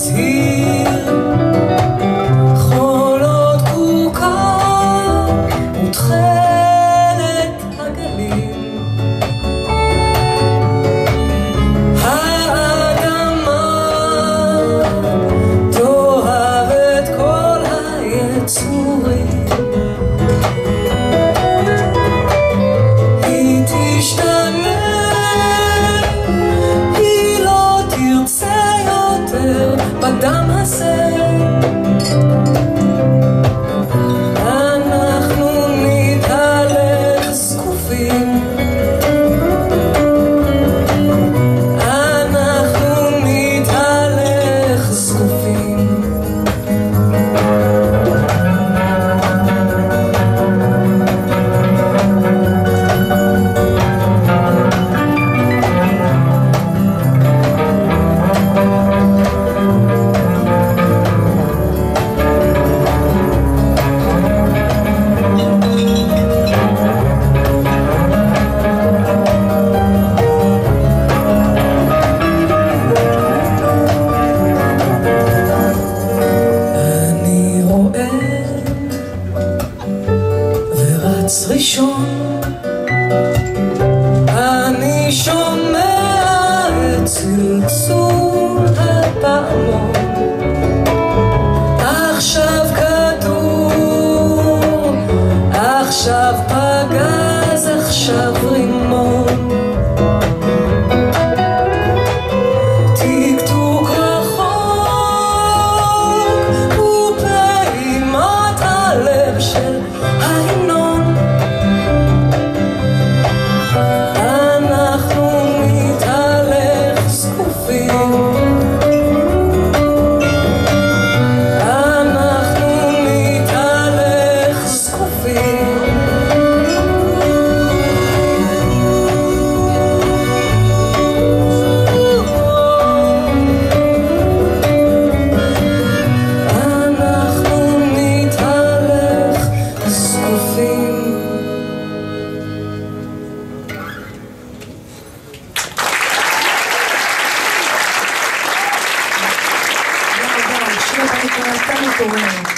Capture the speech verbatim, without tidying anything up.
מזהיר חולות קוקה ותכלת הגלים. האדמה תאהב את כל היצורים, היא תשתנה, היא לא תרצה יותר בדם הזה. אנחנו נתהלך זקופים, אנחנו נתהלך זקופים. ראשון אני שומע את צלצול הפעמון, עכשיו כדור, עכשיו פגז, עכשיו רימון, טיקטוק רחוק ופעימת הלב של ההמנון. שיר הבית כבר הייתה מתעוררת.